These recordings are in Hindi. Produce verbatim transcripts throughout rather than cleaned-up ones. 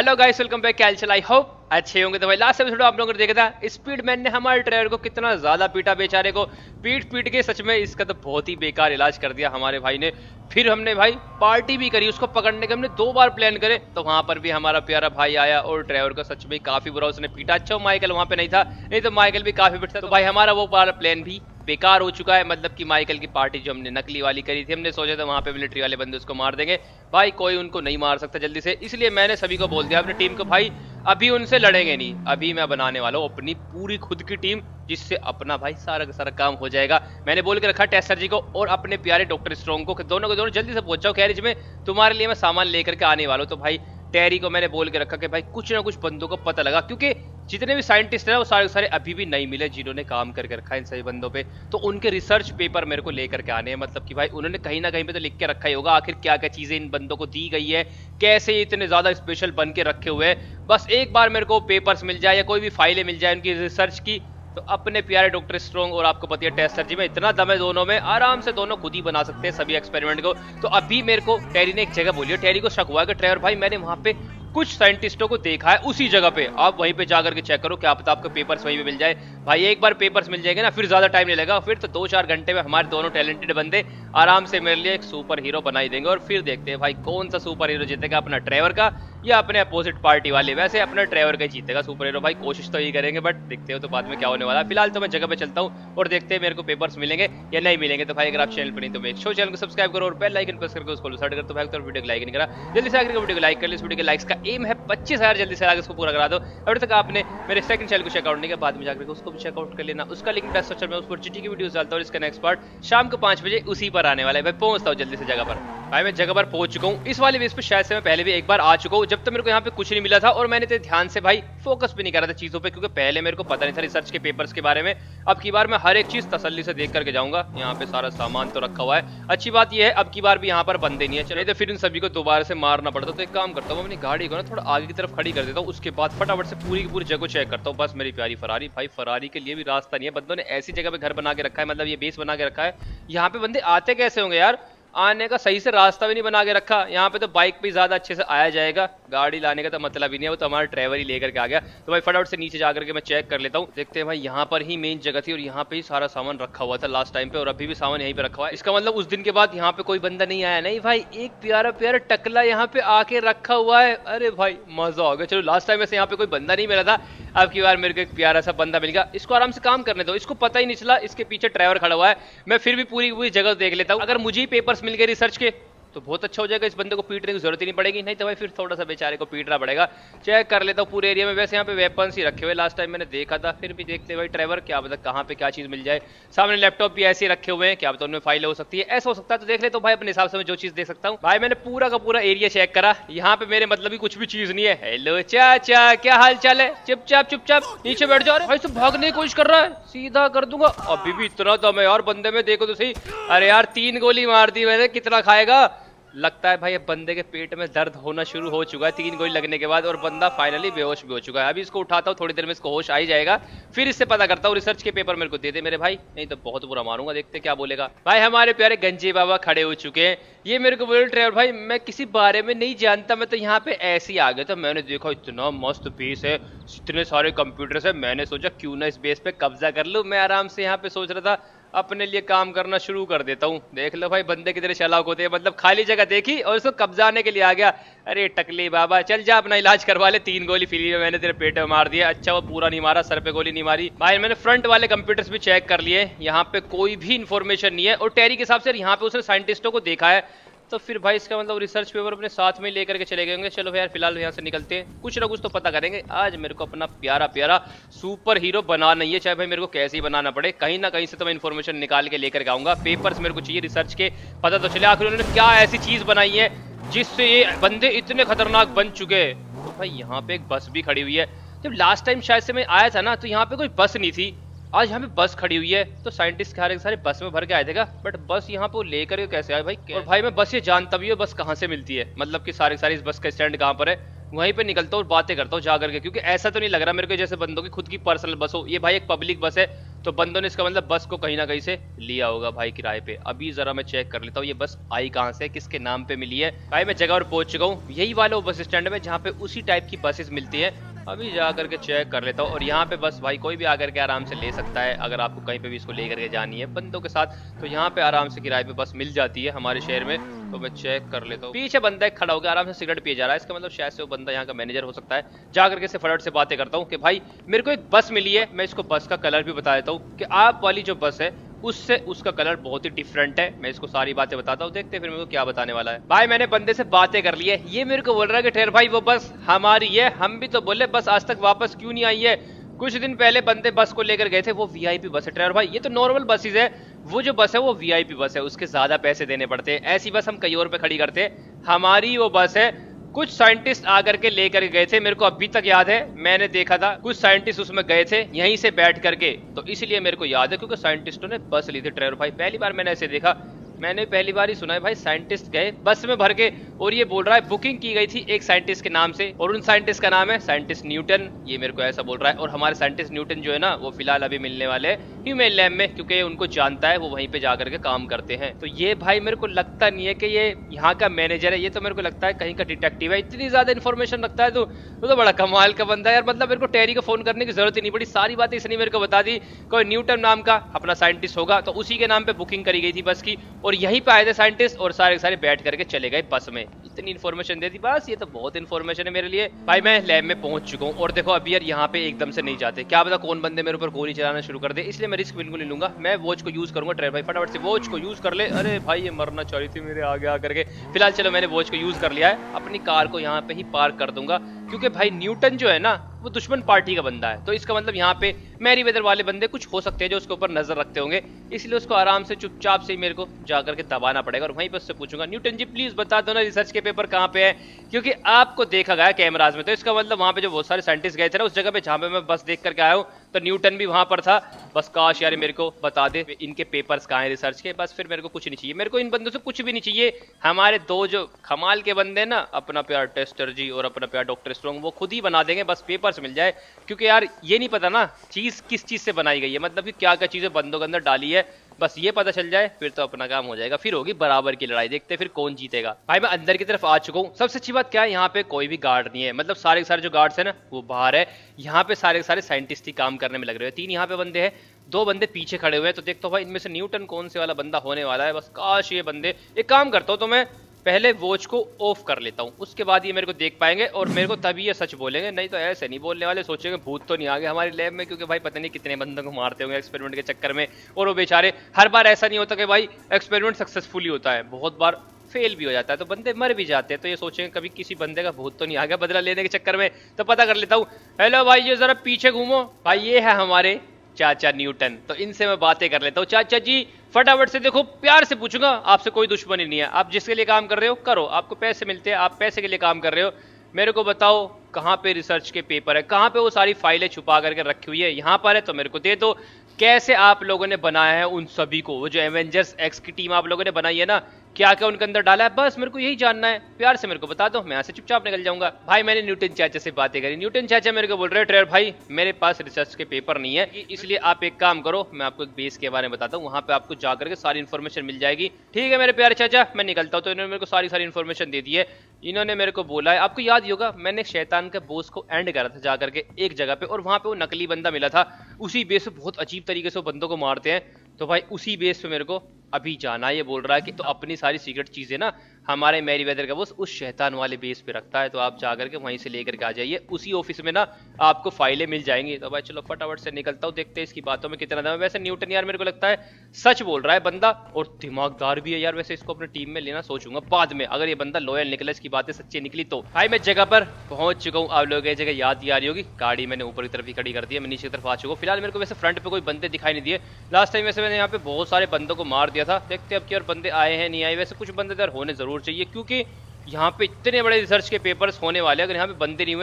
Hello guys, welcome back. क्या हाल, आई होप अच्छे होंगे। तो भाई लास्ट एपिसोड आप लोगों ने देखा था, स्पीडमैन ने हमारे ड्राइवर को कितना ज्यादा पीटा, बेचारे को पीट पीट के सच में इसका तो बहुत ही बेकार इलाज कर दिया हमारे भाई ने। फिर हमने भाई पार्टी भी करी उसको पकड़ने के, हमने दो बार प्लान करे तो वहां पर भी हमारा प्यारा भाई आया और ड्राइवर को सच में काफी बुरा उसने पीटा। अच्छा माइकल वहां पे नहीं था, नहीं तो माइकल भी काफी पीटता। तो भाई हमारा वो वाला प्लान भी बेकार हो चुका है। मतलब कि माइकल की पार्टी जो हमने नकली वाली करी थी, हमने सोचा था वहां पे मिलिट्री वाले बंदे उसको मार देंगे। भाई कोई उनको नहीं मार सकता जल्दी से, इसलिए मैंने सभी को बोल दिया अपनी टीम को, भाई अभी उनसे लड़ेंगे नहीं। अभी मैं बनाने वाला हूँ अपनी पूरी खुद की टीम, जिससे अपना भाई सारा का सारा काम हो जाएगा। मैंने बोल के रखा टेस्टर जी को और अपने प्यारे डॉक्टर स्ट्रॉन्ग को, दोनों को दोनों जल्दी से पहुंच जाओ गैरेज में, तुम्हारे लिए मैं सामान लेकर के आने वाला हूँ। तो भाई टेरी को मैंने बोल के रखा कि भाई कुछ ना कुछ बंदों को पता लगा, क्योंकि जितने भी साइंटिस्ट हैं वो सारे सारे अभी भी नहीं मिले जिन्होंने काम करके रखा है इन सभी बंदों पे। तो उनके रिसर्च पेपर मेरे को लेकर के आने हैं। मतलब कि भाई उन्होंने कहीं ना कहीं पे तो लिख के रखा ही होगा आखिर क्या क्या चीजें इन बंदों को दी गई है, कैसे इतने ज्यादा स्पेशल बन के रखे हुए हैं। बस एक बार मेरे को पेपर्स मिल जाए या कोई भी फाइलें मिल जाए उनकी रिसर्च की, तो अपने प्यारे डॉक्टर स्ट्रॉन्ग और आपको पता है टेस्टर जी में इतना दम है दोनों में, आराम से दोनों खुद ही बना सकते हैं सभी एक्सपेरिमेंट को। तो अभी मेरे को टेरी ने एक जगह बोली है, टेरी को शक हुआ कि ड्राइवर भाई मैंने वहां पे कुछ साइंटिस्टों को देखा है उसी जगह पे, आप वहीं पे जाकर के चेक करो, क्या पता आपको पेपर्स वहीं पे मिल जाए। भाई एक बार पेपर्स मिल जाएंगे ना, फिर ज्यादा टाइम नहीं लगेगा, फिर तो दो चार घंटे में हमारे दोनों टैलेंटेड बंदे आराम से मेरे लिए एक सुपर हीरो बना ही देंगे। और फिर देखते हैं भाई कौन सा सुपर हीरो जीतेगा, अपना ड्राइवर का या अपने अपोजिट पार्टी वाले। वैसे अपना ड्राइवर का ही जीतेगा सुपर हीरो, भाई कोशिश तो यही करेंगे, बट देखते हो तो बाद में क्या होने वाला है। फिलहाल तो मैं जगह पे चलता हूँ और देखते हैं मेरे को पेपर्स मिलेंगे या नहीं मिलेंगे। तो भाई अगर आप चैनल पर नहीं तो मेक श्योर चैनल को सब्सक्राइब करो और बेल आइकन प्रेस करके उसको सर्च कर। तो भाई तो वीडियो को लाइक नहीं करा, जल्दी से आकर वीडियो को लाइक कर लो। इस वीडियो के लाइक्स का एम है पच्चीस हजार, जल्दी से आगे इसको पूरा करा दो। अभी तक आपने मेरे सेकंड चैनल को चेकआउट नहीं किया, बाद में जाकर उसको भी चेकआउट कर लेना, उसका लिंक डिस्क्रिप्शन में, उस पर जीटी की वीडियोस डालता हूँ। इसका नेक्स्ट पार्ट शाम को पांच बजे उसी पर आने वाला है। भाई पहुंचता हूँ जल्दी से जगह पर। भाई मैं जगह पर पहुंच चुका हूँ, इस वाले बेस पे शायद से मैं पहले भी एक बार आ चुका हूँ, जब तक मेरे को यहाँ पे कुछ नहीं मिला था और मैंने ध्यान से भाई फोकस भी नहीं करा था चीजों पे, क्योंकि पहले मेरे को पता नहीं था रिसर्च के पेपर्स के बारे में। अब की बार मैं हर एक चीज तसल्ली से देख करके जाऊंगा। यहाँ पे सारा सामान तो रखा हुआ है, अच्छी बात यह है अब की बार भी यहाँ पर बंदे नहीं है, चले तो फिर इन सभी को दोबारा से मारना पड़ता। तो एक काम करता हूँ, अपनी गाड़ी को ना थोड़ा आगे की तरफ खड़ी कर देता हूँ, उसके बाद फटाफट से पूरी की पूरी जगह चेक करता हूँ। बस मेरी प्यारी फरारी, भाई फरारी के लिए भी रास्ता नहीं है, बंदों ने ऐसी जगह पे घर बना के रखा है, मतलब ये बेस बना के रखा है। यहाँ पे बंदे आते कैसे होंगे यार, आने का सही से रास्ता भी नहीं बना के रखा। यहाँ पे तो बाइक पे ज्यादा अच्छे से आया जाएगा, गाड़ी लाने का तो मतलब ही नहीं है, वो तो हमारा ड्राइवर ही लेकर के आ गया। तो भाई फटाफट से नीचे जाकर के मैं चेक कर लेता हूँ, देखते हैं भाई यहाँ पर ही मेन जगह थी और यहाँ पे ही सारा सामान रखा हुआ था लास्ट टाइम पे, और अभी भी सामान यहीं पे रखा हुआ है। इसका मतलब उस दिन के बाद यहाँ पे कोई बंदा नहीं आया। नहीं भाई, एक प्यारा प्यारा टकला यहाँ पे आके रखा हुआ है। अरे भाई मजा आ गया। चलो लास्ट टाइम ऐसे यहाँ पे कोई बंदा नहीं मिला था, अब की बार मेरे को एक प्यारा सा बंदा मिल गया। इसको आराम से काम करने दो, इसको पता ही नहीं चला इसके पीछे ड्राइवर खड़ा हुआ है। मैं फिर भी पूरी पूरी जगह देख लेता हूँ, अगर मुझे ही पेपर्स मिल गए रिसर्च के तो बहुत अच्छा हो जाएगा, इस बंदे को पीटने की जरूरत ही नहीं पड़ेगी। नहीं तो भाई फिर थोड़ा सा बेचारे को पीटना पड़ेगा। चेक कर लेता हूँ पूरे एरिया में, वैसे यहाँ पे वेपन्स ही रखे हुए लास्ट टाइम मैंने देखा था, फिर भी देखते भाई ड्राइवर क्या पता कहाँ पे क्या चीज मिल जाए। सामने लैपटॉप भी ऐसे रखे हुए हैं, क्या पता उनमें फाइल हो सकती है, ऐसा हो सकता है तो देख ले। तो भाई अपने हिसाब से मैं जो चीज देख सकता हूँ। भाई मैंने पूरा का पूरा एरिया चेक करा, यहाँ पे मेरे मतलब ही कुछ भी चीज नहीं है। हेलो चाचा, क्या हाल चाल है? चुपचाप चुपचाप नीचे बैठ जाओ। भाई सब भागने की कोशिश कर रहा है, सीधा कर दूंगा। अभी भी इतना दम है यार बंदे में, देखो तो सही। अरे यार तीन गोली मार दी मैंने, कितना खाएगा? लगता है भाई अब बंदे के पेट में दर्द होना शुरू हो चुका है तीन गोली लगने के बाद, और बंदा फाइनली बेहोश भी हो चुका है। अभी इसको उठाता हूँ, थोड़ी देर में इसको होश आ ही जाएगा, फिर इससे पता करता हूँ रिसर्च के पेपर मेरे को दे दे मेरे भाई, नहीं तो बहुत बुरा मारूंगा। देखते क्या बोलेगा। भाई हमारे प्यारे गंजे बाबा खड़े हो चुके हैं। ये मेरे को बोले ड्राइवर भाई मैं किसी बारे में नहीं जानता, मैं तो यहाँ पे ऐसे ही आ गया। तो मैंने देखा इतना मस्त बेस है, इतने सारे कंप्यूटर्स है, मैंने सोचा क्यों ना इस बेस पे कब्जा कर लूँ। मैं आराम से यहाँ पे सोच रहा था अपने लिए काम करना शुरू कर देता हूँ। देख लो भाई बंदे कितने चालाक होते हैं, मतलब खाली जगह देखी और उसको कब्जाने के लिए आ गया। अरे टकली बाबा चल जा अपना इलाज करवा ले, तीन गोली फ्री में मैंने तेरे पेट में मार दिया। अच्छा वो पूरा नहीं मारा, सर पे गोली नहीं मारी। भाई मैंने फ्रंट वाले कंप्यूटर्स भी चेक कर लिए, यहाँ पे कोई भी इन्फॉर्मेशन नहीं है, और टेरी के हिसाब से यहाँ पे उसने साइंटिस्टों को देखा है, तो फिर भाई इसका मतलब रिसर्च पेपर अपने साथ में लेकर के चले गए होंगे। चलो यार फिलहाल यहाँ से निकलते हैं, कुछ ना कुछ तो पता करेंगे। आज मेरे को अपना प्यारा प्यारा सुपर हीरो बना नहीं है, चाहे भाई मेरे को कैसे ही बनाना पड़े, कहीं ना कहीं से तो मैं इन्फॉर्मेशन निकाल के लेकर आऊंगा। पेपर्स मेरे को चाहिए रिसर्च के, पता तो चले आखिर उन्होंने क्या ऐसी चीज बनाई है जिससे ये बंदे इतने खतरनाक बन चुके हैं। तो भाई यहाँ पे एक बस भी खड़ी हुई है, जब लास्ट टाइम शायद से मैं आया था ना तो यहाँ पे कोई बस नहीं थी, आज यहाँ पे बस खड़ी हुई है। तो साइंटिस्ट सारे सारे बस में भर के आए थे क्या, बट बस यहाँ पे लेकर के कैसे आए भाई? और भाई मैं बस ये जानता भी हूँ बस कहाँ से मिलती है, मतलब कि सारे सारे इस बस का स्टैंड कहाँ पर है, वहीं पे निकलता हूँ और बातें करता हूँ जाकर के, क्योंकि ऐसा तो नहीं लग रहा मेरे को जैसे बंदों की खुद की पर्सनल बस हो। ये भाई एक पब्लिक बस है, तो बंदों ने इसका मतलब बस को कहीं ना कहीं से लिया होगा भाई किराए पे। अभी जरा मैं चेक कर लेता हूँ ये बस आई कहाँ से, किसके नाम पे मिली है। भाई मैं जगह पर पहुंच चुका हूँ, यही वाला वो बस स्टैंड में जहाँ पे उसी टाइप की बसेस मिलती है। अभी जा करके चेक कर लेता हूँ। और यहाँ पे बस भाई कोई भी आकर के आराम से ले सकता है, अगर आपको कहीं पे भी इसको लेकर के जानी है बंदों के साथ, तो यहाँ पे आराम से किराए पे बस मिल जाती है हमारे शहर में। तो मैं चेक कर लेता हूँ। पीछे बंदा एक खड़ा होकर आराम से सिगरेट पिए जा रहा है, इसका मतलब शायद से वो बंदा यहाँ का मैनेजर हो सकता है। जा करके से फटाफट से बातें करता हूँ कि भाई मेरे को एक बस मिली है, मैं इसको बस का कलर भी बता देता हूँ कि आप वाली जो बस है उससे उसका कलर बहुत ही डिफरेंट है। मैं इसको सारी बातें बताता हूँ, देखते हैं फिर मेरे को क्या बताने वाला है। भाई मैंने बंदे से बातें कर ली है, ये मेरे को बोल रहा है कि ठहर भाई वो बस हमारी है। हम भी तो बोले बस आज तक वापस क्यों नहीं आई है। कुछ दिन पहले बंदे बस को लेकर गए थे, वो वीआईपी बस है ट्रेवर भाई, ये तो नॉर्मल बसेस है। वो जो बस है वो वीआईपी बस है, उसके ज्यादा पैसे देने पड़ते हैं। ऐसी बस हम कहीं और पे खड़ी करते हैं, हमारी वो बस है। कुछ साइंटिस्ट आकर के लेकर गए थे, मेरे को अभी तक याद है, मैंने देखा था कुछ साइंटिस्ट उसमें गए थे यहीं से बैठ करके, तो इसलिए मेरे को याद है क्योंकि साइंटिस्टों ने बस ली थी ट्रेवर भाई। पहली बार मैंने ऐसे देखा, मैंने पहली बार ही सुना है भाई साइंटिस्ट गए बस में भर के। और ये बोल रहा है बुकिंग की गई थी एक साइंटिस्ट के नाम से, और उन साइंटिस्ट का नाम है साइंटिस्ट न्यूटन, ये मेरे को ऐसा बोल रहा है। और हमारे साइंटिस्ट न्यूटन जो है ना वो फिलहाल अभी मिलने वाले हैं ह्यूमन लैब में, क्योंकि उनको जानता है, वो वहीं पे जाकर के काम करते हैं। तो ये भाई मेरे को लगता नहीं है कि ये यहाँ का मैनेजर है, ये तो मेरे को लगता है कहीं का डिटेक्टिव है। इतनी ज्यादा इन्फॉर्मेशन रखता है तो वो तो बड़ा कमाल का बंदा है यार। मतलब मेरे को टेरी को फोन करने की जरूरत ही नहीं पड़ी, सारी बातें इसने मेरे को बता दी। कोई न्यूटन नाम का अपना साइंटिस्ट होगा, तो उसी के नाम पे बुकिंग करी गई थी बस की, और यहीं पे आए थे साइंटिस्ट और सारे सारे बैठ करके चले गए बस में। इतनी इन्फॉर्मेशन दे दी बस, ये तो बहुत इन्फॉर्मेशन है मेरे लिए। भाई मैं लैब में पहुंच चुका हूँ, और देखो अभी यार यहाँ पे एकदम से नहीं जाते, क्या पता कौन बंदे मेरे ऊपर गोली चलाना शुरू कर दे, इसलिए मैं रिस्क बिल्कुल नहीं लूंगा। मैं वॉच को यूज करूंगा ट्रेवर भाई, फटाफट से वॉच को यूज कर ले। अरे भाई ये मरना चाह रही थी मेरे आगे आकर के। फिलहाल चलो मैंने वॉच को यूज कर लिया है, अपनी कार को यहाँ पे ही पार्क कर दूंगा, क्योंकि भाई न्यूटन जो है ना वो दुश्मन पार्टी का बंदा है, तो इसका मतलब यहाँ पे मैरीवेदर वाले बंदे कुछ हो सकते हैं जो उसके ऊपर नजर रखते होंगे, इसलिए उसको आराम से चुपचाप से ही मेरे को जाकर के दबाना पड़ेगा। और वहीं पर उससे पूछूंगा न्यूटन जी प्लीज बता दो ना रिसर्च के पेपर कहाँ पे है, क्योंकि आपको देखा गया कैमराज में, तो इसका मतलब वहाँ पे जो बहुत सारे साइंटिस्ट गए थे ना उस जगह पे जहाँ पे मैं बस देख करके आया हूँ, तो न्यूटन भी वहां पर था। बस काश यार मेरे को बता दे इनके पेपर्स कहाँ हैं रिसर्च के, बस फिर मेरे को कुछ नहीं चाहिए, मेरे को इन बंदों से कुछ भी नहीं चाहिए। हमारे दो जो कमाल के बंदे ना, अपना प्यार टेस्टर जी और अपना प्यार डॉक्टर स्ट्रॉन्ग, वो खुद ही बना देंगे, बस पेपर्स मिल जाए। क्योंकि यार ये नहीं पता ना चीज किस चीज से बनाई गई है, मतलब कि क्या क्या चीजें बंदों के अंदर डाली है, बस ये पता चल जाए फिर तो अपना काम हो जाएगा, फिर होगी बराबर की लड़ाई, देखते हैं फिर कौन जीतेगा। भाई मैं अंदर की तरफ आ चुका हूँ। सबसे अच्छी बात क्या है, यहाँ पे कोई भी गार्ड नहीं है, मतलब सारे सारे जो गार्ड्स है ना वो बाहर है, यहाँ पे सारे सारे साइंटिस्ट ही काम करने में लग रहे हैं। तीन यहाँ पे बंदे हैं, दो बंदे पीछे खड़े हुए हैं, तो देखता हूँ भाई इनमें से न्यूटन कौन से वाला बंदा होने वाला है। बस काश ये बंदे, एक काम करता हूँ तो मैं पहले वॉच को ऑफ कर लेता हूँ, उसके बाद ये मेरे को देख पाएंगे और मेरे को तभी ये सच बोलेंगे, नहीं तो ऐसे नहीं बोलने वाले, सोचेंगे भूत तो नहीं आ गए हमारी लैब में, क्योंकि भाई पता नहीं कितने बंदों को मारते होंगे एक्सपेरिमेंट के चक्कर में, और वो बेचारे हर बार ऐसा नहीं होता कि भाई एक्सपेरिमेंट सक्सेसफुली होता है, बहुत बार फेल भी हो जाता है, तो बंदे मर भी जाते हैं। तो ये सोचेंगे कभी किसी बंदे का भूत तो नहीं आ गया बदला लेने के चक्कर में। तो पता कर लेता हूँ। हेलो भाई ये जरा पीछे घूमो, भाई ये है हमारे चाचा न्यूटन, तो इनसे मैं बातें कर लेता हूँ। चाचा जी फटाफट से देखो, प्यार से पूछूंगा, आपसे कोई दुश्मनी नहीं है, आप जिसके लिए काम कर रहे हो करो, आपको पैसे मिलते हैं, आप पैसे के लिए काम कर रहे हो। मेरे को बताओ कहाँ पे रिसर्च के पेपर है, कहाँ पे वो सारी फाइलें छुपा करके रखी हुई है, यहाँ पर है तो मेरे को दे दो। कैसे आप लोगों ने बनाया है उन सभी को, वो जो एवेंजर्स एक्स की टीम आप लोगों ने बनाई है ना, क्या क्या उनके अंदर डाला है, बस मेरे को यही जानना है, प्यार से मेरे को बता दो, मैं यहाँ से चुपचाप निकल जाऊंगा। भाई मैंने न्यूटन चाचा से बातें करी, न्यूटन चाचा मेरे को बोल रहे हैं ट्रेवर भाई मेरे पास रिसर्च के पेपर नहीं है, इसलिए आप एक काम करो, मैं आपको एक बेस के बारे में बताता हूँ, वहाँ पे आपको जाकर के सारी इन्फॉर्मेशन मिल जाएगी। ठीक है मेरे प्यारे चाचा, मैं निकलता हूँ। तो इन्होंने मेरे को सारी सारी इन्फॉर्मेशन दे दी है। इन्होंने मेरे को बोला है, आपको याद ही होगा मैंने शैतान के बोस को एंड करा था जाकर के एक जगह पे, और वहाँ पे वो नकली बंदा मिला था, उसी बेस पे बहुत अजीब तरीके से वो बंदों को मारते हैं, तो भाई उसी बेस पे मेरे को अभी जाना। ये बोल रहा है कि तो अपनी सारी सीक्रेट चीजें ना हमारे मैरीवेदर का बॉस उस शैतान वाले बेस पे रखता है, तो आप जाकर के वहीं से लेकर के आ जाइए, उसी ऑफिस में ना आपको फाइलें मिल जाएंगी। तो भाई चलो फटाफट से निकलता हूँ, देखते हैं इसकी बातों में कितना दम है। वैसे न्यूटन यार मेरे को लगता है सच बोल रहा है बंदा, और दिमागदार भी है यार, वैसे इसको अपने टीम में लेना सोचूंगा बाद में, अगर ये बंदा लॉयल निकला, इसकी बातें सच्ची निकली तो। भाई मैं जगह पर पहुंच चुका हूँ, आप लोगों की जगह याद ही आ रही होगी, गाड़ी मैंने ऊपर की तरफ ही खड़ी कर दी है, मैं नीचे की तरफ आ चुका हूँ। फिलहाल मेरे को वैसे फ्रंट पे कोई बंदे दिखाई नहीं दिए, लास्ट टाइम वैसे मैंने यहाँ पे बहुत सारे बंदों को मार दिया था, देखते अब क्या बंदे आए हैं नहीं आए। वैसे कुछ बंदे इधर होने जरूर चाहिए, क्योंकि यहाँ पे इतने बड़े रिसर्च के पेपर्स होने वाले, अगर यहाँ पे बंदे नहीं हुए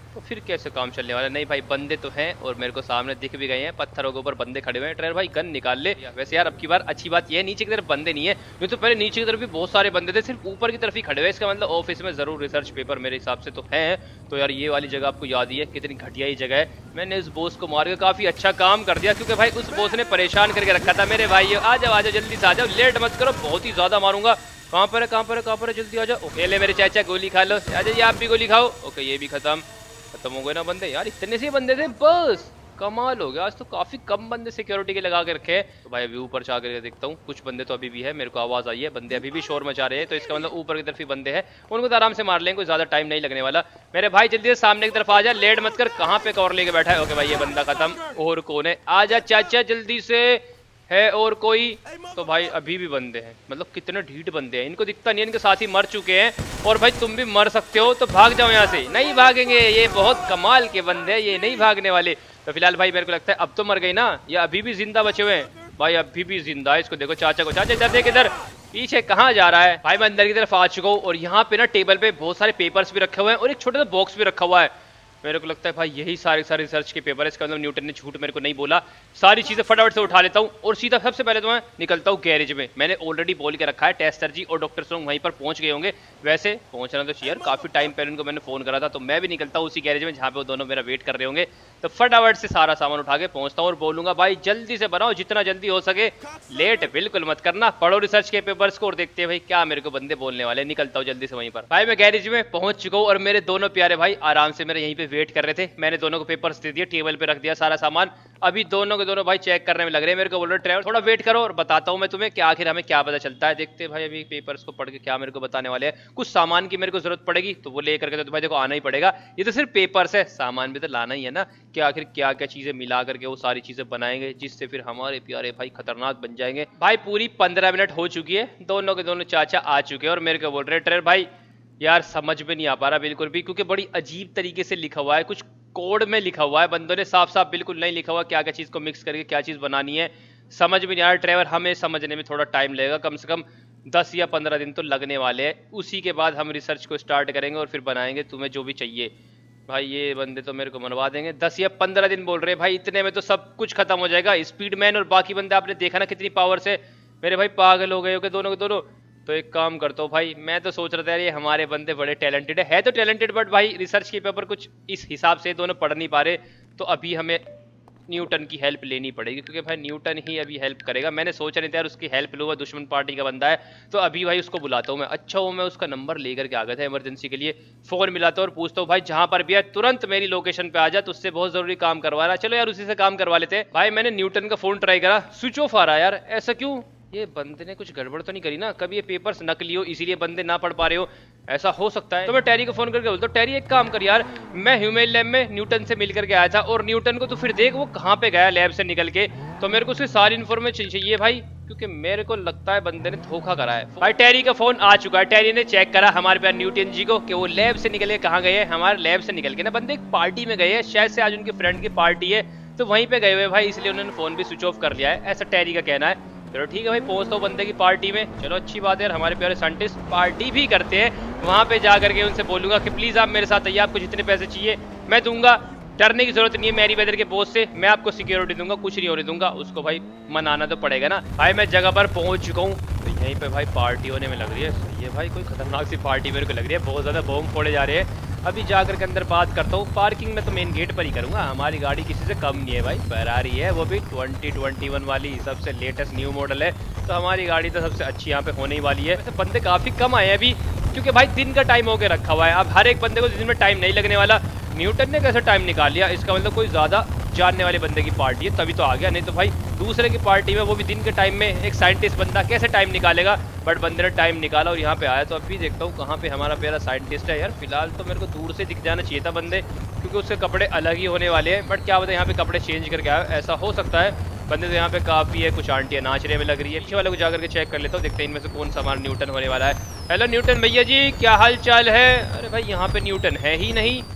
तो फिर कैसे काम चलने वाला? नहीं भाई बंदे तो हैं और मेरे को सामने दिख भी गए हैं, पत्थरों के ऊपर बंदे खड़े हुए हैं। ड्राइवर भाई गन निकाल ले। वैसे यार अब की बार अच्छी बात ये है नीचे की तरफ बंदे नहीं है, नहीं तो पहले नीचे की तरफ भी बहुत सारे बंदे थे, सिर्फ ऊपर की तरफ ही खड़े हुए। इसका मतलब ऑफिस में जरूर रिसर्च पेपर मेरे हिसाब से तो है। तो यार ये वाली जगह आपको याद ही है कितनी घटिया ही जगह है। मैंने उस बॉस को मार के काफी अच्छा काम कर दिया, क्योंकि भाई उस बॉस ने परेशान करके रखा था मेरे भाई। आ जाओ आ जाओ जल्दी से आ जाओ, लेट मत करो, बहुत ही ज्यादा मारूंगा। कहाँ पर है कहाँ पर है कहाँ पर है, जल्दी आ जाओ। ओके ले मेरे चाचा गोली खा लो, आ जाइए आप भी गोली खाओ। ओके ये भी खत्म खत्म हो गए ना बंदे। यार इतने से बंदे थे बस, कमाल हो गया। आज तो काफी कम बंदे सिक्योरिटी के लगा के रखे हैं। तो भाई अभी ऊपर जा करके देखता हूँ, कुछ बंदे तो अभी भी है, मेरे को आवाज आई है, बंदे अभी भी शोर मचा रहे हैं। तो इसका मतलब ऊपर की तरफ ही बंदे हैं, उनको तो आराम से मार लेंगे, कोई ज्यादा टाइम नहीं लगने वाला। मेरे भाई जल्दी से सामने की तरफ आ जा, लेट मत कर। कहाँ पे कवर लेके बैठा है? ओके भाई ये बंदा खत्म। और कौन है? आ जा चाचा जल्दी से। है और कोई? तो भाई अभी भी बंदे हैं, मतलब कितने ढीठ बंदे हैं, इनको दिखता नहीं है, इनके साथी मर चुके हैं। और भाई तुम भी मर सकते हो, तो भाग जाओ यहाँ से। नहीं भागेंगे, ये बहुत कमाल के बंदे हैं, ये नहीं भागने वाले। तो फिलहाल भाई मेरे को लगता है अब तो मर गई ना, या अभी भी जिंदा बचे हुए हैं? भाई अभी भी जिंदा है। इसको देखो चाचा को, चाचा इधर देख, इधर पीछे कहाँ जा रहा है? भाई मैं अंदर की तरफ आ चुका हूँ और यहाँ पे ना टेबल पे बहुत सारे पेपर्स भी रखे हुए हैं और एक छोटा सा बॉक्स भी रखा हुआ है। मेरे को लगता है भाई यही सारे सारे रिसर्च के पेपर है। इसका मतलब न्यूटन ने झूठ मेरे को नहीं बोला। सारी चीजें फटाफट से उठा लेता हूँ और सीधा सबसे पहले तो मैं निकलता हूँ गैरेज में। मैंने ऑलरेडी बोल के रखा है टेस्टर जी और डॉक्टर सोंग वहीं पर पहुंच गए होंगे। वैसे पहुंचना तो चाहिए, काफी टाइम पहले उनको मैंने फोन करा था। तो मैं भी निकलता हूँ उसी गैरेज में जहाँ पे वो दोनों मेरा वेट कर रहे होंगे। तो फटाफट से सारा सामान उठा के पहुंचता हूँ और बोलूंगा भाई जल्दी से बनाओ, जितना जल्दी हो सके, लेट बिल्कुल मत करना। पढ़ो रिसर्च के पेपर्स को और देखते हैं भाई क्या मेरे को बंदे बोलने वाले। निकलता हूँ जल्दी से वहीं पर। भाई मैं गैरेज में पहुंच चुका हूँ और मेरे दोनों प्यारे भाई आराम से मेरे यहीं पे वेट कर रहे थे। मैंने दोनों को पेपर्स दे दिए, टेबल पे रख दिया सारा सामान। अभी दोनों के दोनों भाई चेक करने में लग रहे हैं। मेरे को बोल रहे ड्राइवर थोड़ा वेट करो और बताता हूँ मैं तुम्हें कि आखिर हमें क्या पता चलता है। देखते हैं भाई अभी पेपर्स को पढ़ के क्या मेरे को बताने वाले हैं। कुछ सामान की मेरे को जरूरत पड़ेगी तो वो लेकर के तो भाई देखो आना ही पड़ेगा। ये तो सिर्फ पेपर्स है, सामान भी तो लाना ही है ना, कि आखिर क्या क्या चीजें मिला करके वो सारी चीजें बनाएंगे जिससे फिर हमारे प्यारे भाई खतरनाक बन जाएंगे। भाई पूरी पंद्रह मिनट हो चुकी है, दोनों के दोनों चाचा आ चुके हैं और मेरे को बोल रहे ड्राइवर भाई यार समझ में नहीं आ पा रहा बिल्कुल भी, क्योंकि बड़ी अजीब तरीके से लिखा हुआ है, कुछ कोड में लिखा हुआ है, बंदों ने साफ साफ बिल्कुल नहीं लिखा हुआ क्या क्या चीज को मिक्स करके क्या चीज बनानी है। समझ में नहीं आ रहा ड्राइवर, हमें समझने में थोड़ा टाइम लगेगा, कम से कम दस या पंद्रह दिन तो लगने वाले हैं। उसी के बाद हम रिसर्च को स्टार्ट करेंगे और फिर बनाएंगे तुम्हें जो भी चाहिए। भाई ये बंदे तो मेरे को मनवा देंगे, दस या पंद्रह दिन बोल रहे हैं भाई, इतने में तो सब कुछ खत्म हो जाएगा। स्पीडमैन और बाकी बंदे आपने देखा ना कितनी पावर से मेरे भाई पागल हो गए हो के दोनों के दोनों। तो एक काम करता हूँ भाई, मैं तो सोच रहा था यार ये हमारे बंदे बड़े टैलेंटेड है, है तो टैलेंटेड, बट भाई रिसर्च के पेपर कुछ इस हिसाब से दोनों पढ़ नहीं पा रहे। तो अभी हमें न्यूटन की हेल्प लेनी पड़ेगी, क्योंकि भाई न्यूटन ही अभी हेल्प करेगा। मैंने सोचा नहीं था यार उसकी हेल्प लूँ, दुश्मन पार्टी का बंदा है। तो अभी भाई उसको बुलाता हूँ मैं। अच्छा वो मैं उसका नंबर लेकर के आ गया था इमरजेंसी के लिए, फोन मिलाता हूँ और पूछता हूँ भाई जहाँ पर भी है तुरंत मेरी लोकेशन पे आ जा, तो उससे बहुत जरूरी काम करवाना। चलो यार उसी से काम करवा लेते हैं। भाई मैंने न्यूटन का फोन ट्राई करा, स्विच ऑफ आ रहा है यार, ऐसा क्यों? ये बंदे ने कुछ गड़बड़ तो नहीं करी ना, कभी ये पेपर्स नकली हो इसीलिए बंदे ना पढ़ पा रहे हो, ऐसा हो सकता है। तो मैं टेरी को फोन करके बोलता हूँ टैरी एक काम कर यार, मैं ह्यूमन लैब में न्यूटन से मिल करके आया था और न्यूटन को तो फिर देख वो कहाँ पे गया लैब से निकल के, तो मेरे को उसकी सारी इन्फॉर्मेशन चाहिए भाई, क्योंकि मेरे को लगता है बंदे ने धोखा करा है। भाई टैरी का फोन आ चुका है, टैरी ने चेक करा हमारे पास न्यूटन जी को कि वो लैब से निकल के कहाँ गए हैं। हमारे लैब से निकल के ना बंदे एक पार्टी में गए हैं, शायद से आज उनके फ्रेंड की पार्टी है, तो वहीं पे गए हुए भाई, इसलिए उन्होंने फोन भी स्विच ऑफ कर लिया है, ऐसा टैरी का कहना है। चलो ठीक है भाई पहुंचता हूँ बंदे की पार्टी में। चलो अच्छी बात है यार, हमारे प्यारे साइंटिस्ट पार्टी भी करते हैं। वहां पे जा करके उनसे बोलूंगा कि प्लीज आप मेरे साथ आइए, आपको जितने पैसे चाहिए मैं दूंगा, डरने की जरूरत नहीं है मेरी वेदर के बॉस से, मैं आपको सिक्योरिटी दूंगा, कुछ नहीं होने दूंगा। उसको भाई मनाना तो पड़ेगा ना। भाई मैं जगह पर पहुंच चुका हूँ, तो यहीं पे भाई पार्टी होने में लग रही है। सही है भाई, कोई खतरनाक सी पार्टी मेरे को लग रही है, बहुत ज्यादा बम फोड़े जा रहे हैं। अभी जाकर के अंदर बात करता हूँ। पार्किंग में तो मेन गेट पर ही करूंगा, हमारी गाड़ी किसी से कम नहीं है भाई, फरारी है, वो भी ट्वेंटी ट्वेंटी वन वाली, सबसे लेटेस्ट न्यू मॉडल है, तो हमारी गाड़ी तो सबसे अच्छी यहाँ पे होने ही वाली है। वैसे बंदे काफी कम आए हैं अभी, क्योंकि भाई दिन का टाइम होके रखा हुआ है। अब हर एक बंदे को दिन में टाइम नहीं लगने वाला, न्यूटन ने कैसे टाइम निकाल लिया, इसका मतलब कोई ज्यादा जानने वाले बंदे की पार्टी है तभी तो आ गया, नहीं तो भाई दूसरे की पार्टी में वो भी दिन के टाइम में एक साइंटिस्ट बंदा कैसे टाइम निकालेगा। बट बंदे ने टाइम निकाला और यहाँ पे आया। तो अभी देखता हूँ कहाँ पे हमारा प्यारा साइंटिस्ट है यार। फिलहाल तो मेरे को दूर से दिख जाना चाहिए था बंदे, क्योंकि उसके कपड़े अलग ही होने वाले हैं, बट क्या पता यहाँ पे कपड़े चेंज करके आए, ऐसा हो सकता है। बंदे तो यहाँ पे काफी है, कुछ आंटियां नाचने में लग रही है। पीछे वाले को जाकर के चेक कर लेता हूँ, देखते हैं इनमें से कौन सा हमारा न्यूटन होने वाला है। हेलो न्यूटन भैया जी, क्या हाल चाल है? अरे भाई यहाँ पे न्यूटन है ही नहीं,